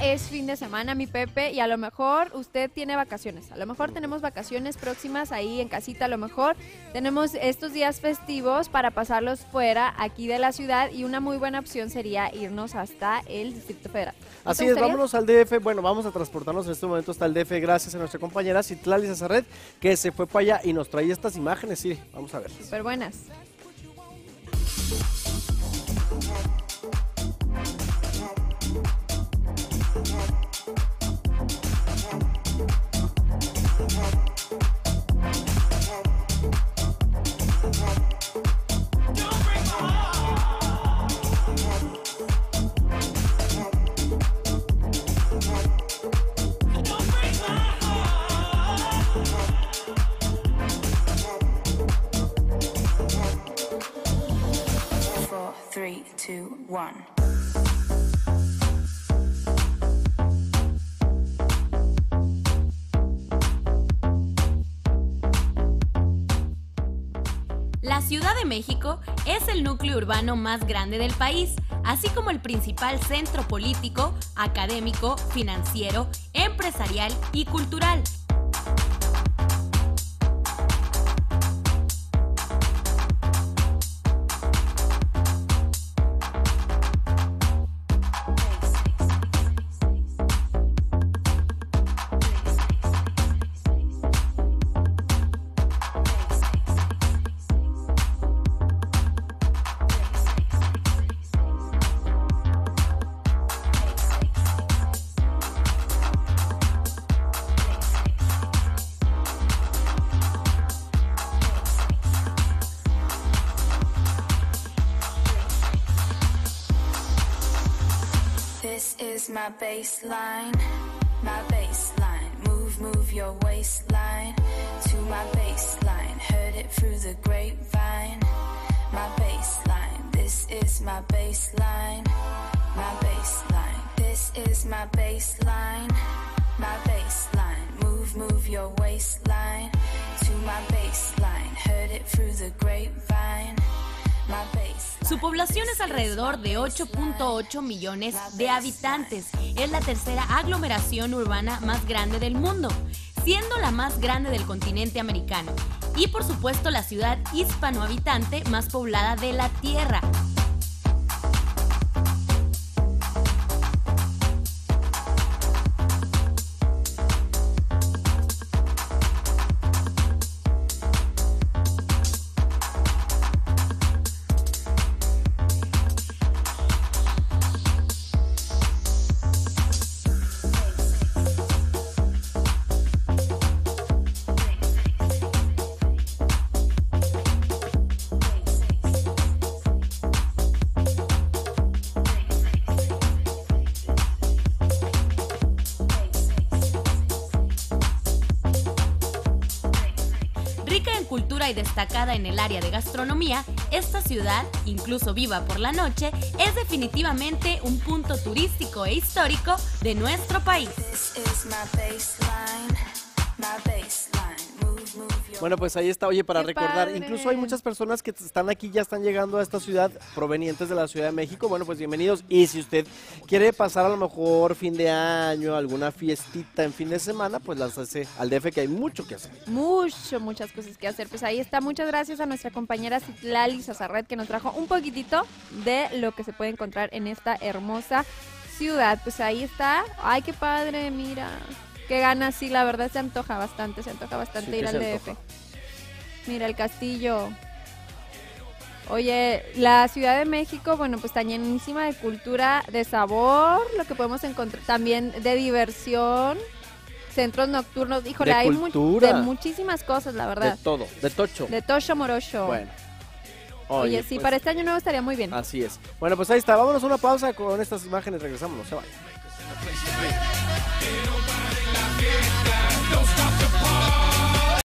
es fin de semana, mi Pepe, y a lo mejor usted tiene vacaciones. A lo mejor tenemos vacaciones próximas ahí en casita, a lo mejor tenemos estos días festivos para pasarlos fuera aquí de la ciudad y una muy buena opción sería irnos hasta el Distrito Federal. Así es, vámonos al DF. Bueno, vamos a transportarnos en este momento hasta el DF gracias a nuestra compañera Citlali Sazarret, que se fue para allá y nos trae estas imágenes. Sí, vamos a ver. Súper buenas. La Ciudad de México es el núcleo urbano más grande del país, así como el principal centro político, académico, financiero, empresarial y cultural. This is my baseline, move your waistline to my baseline, heard it through the grapevine, my baseline, this is my baseline, this is my baseline, move your waistline to my baseline, heard it through the grapevine. Su población es alrededor de 8.8 millones de habitantes. Es la tercera aglomeración urbana más grande del mundo, siendo la más grande del continente americano. Y por supuesto la ciudad hispanohabitante más poblada de la Tierra. Cultura y destacada en el área de gastronomía, esta ciudad, incluso viva por la noche, es definitivamente un punto turístico e histórico de nuestro país. Bueno, pues ahí está, oye, para ¡Qué recordar, padre! incluso hay muchas personas que están aquí, ya están llegando a esta ciudad, provenientes de la Ciudad de México. Bueno, pues bienvenidos, y si usted quiere pasar a lo mejor fin de año, alguna fiestita en fin de semana, pues las hace al DF, que hay mucho que hacer. Muchas cosas que hacer. Pues ahí está, muchas gracias a nuestra compañera Citlali Sazarret, que nos trajo un poquitito de lo que se puede encontrar en esta hermosa ciudad. Pues ahí está, ay, qué padre, mira. Qué ganas, sí, la verdad se antoja bastante Sí, ir que al se DF. antoja. Mira, el castillo. Oye, la Ciudad de México, bueno, pues está llenísima de cultura, de sabor, lo que podemos encontrar también de diversión, centros nocturnos, híjole, De hay cultura. de muchísimas cosas, la verdad. De todo, de tocho. De Tocho Morocho. Bueno. Oye, sí, pues, para este año nuevo estaría muy bien. así es. Bueno, pues ahí está, vámonos a una pausa con estas imágenes, regresamos, no se vayan.